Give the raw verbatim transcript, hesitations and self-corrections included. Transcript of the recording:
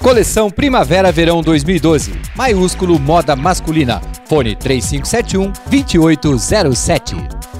Coleção Primavera-Verão dois mil e doze. Maiúsculo moda masculina. Fone três cinco sete um, dois oito zero sete.